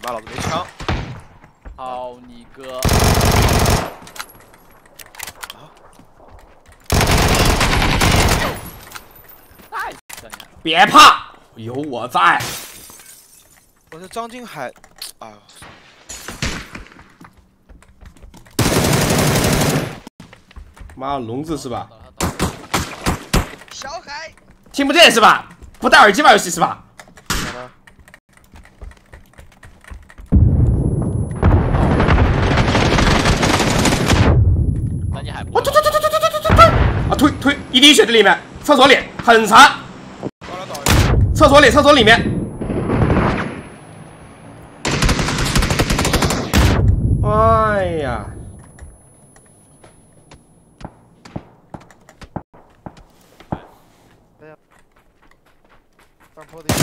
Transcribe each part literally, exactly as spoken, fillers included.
妈老子没枪！ 好你哥！ 啊！ 太厉害！ 别怕，有我在。 我这张金海，啊！ 妈，聋子是吧？ 小海， 听不见是吧？不戴耳机玩游戏是吧？ 我推推推推推推推推！啊推推，一滴血在里面，厕所里很残。厕所里，厕所里面。哎呀！ 哎呀，上坡的。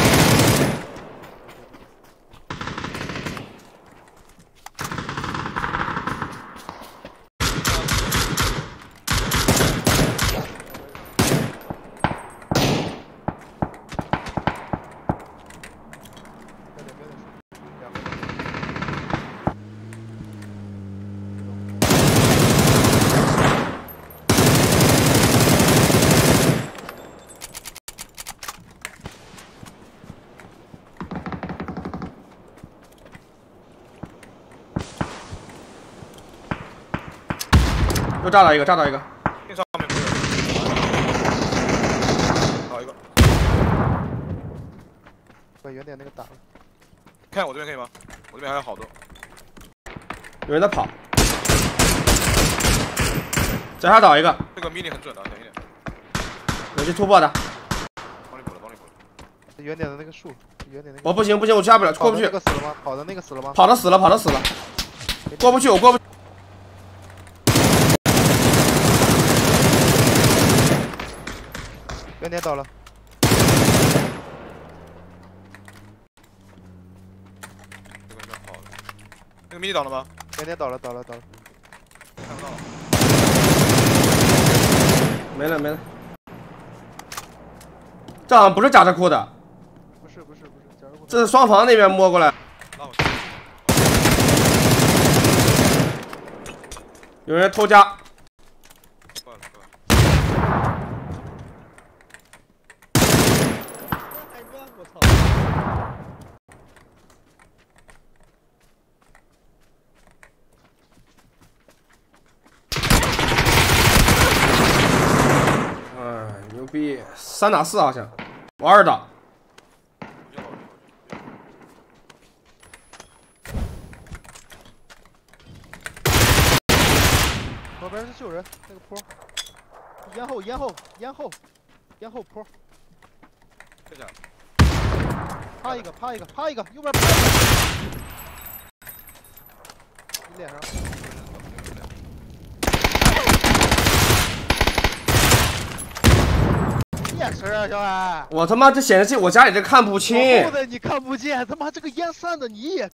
又炸到一个，炸到一个。 那上面没有。好一个。 把原点那个打了。 看我这边可以吗？我这边还有好多。 有人在跑。脚下倒一个。 这个 mini 很准的，等一点。 有去突破的。 帮你补了，帮你补了。 原点的那个树，原点那个。 我不行不行，我下不了，过不去。 那个死了吗？跑的那个死了吗？ 跑的死了，跑的死了。过不去，我过不去。 原点倒了， 这个应该跑了。那个 mini 倒了吗？ 原点倒了，倒了，倒了。 看不到了。 没了没了。这好像不是甲车库的。 不是不是不是，甲车库。 这是双房那边摸过来。有人偷家。 我操！ 哎，牛逼！三打四好像，我二打。 左边是救人，那个坡，咽后咽后咽后咽后坡。 这下。 趴一个，趴一个，趴一个，右边趴一个，你脸上。眼神啊，小海！ 我他妈这显示器，我家里这看不清。 后的你看不见，他妈这个烟散的你也。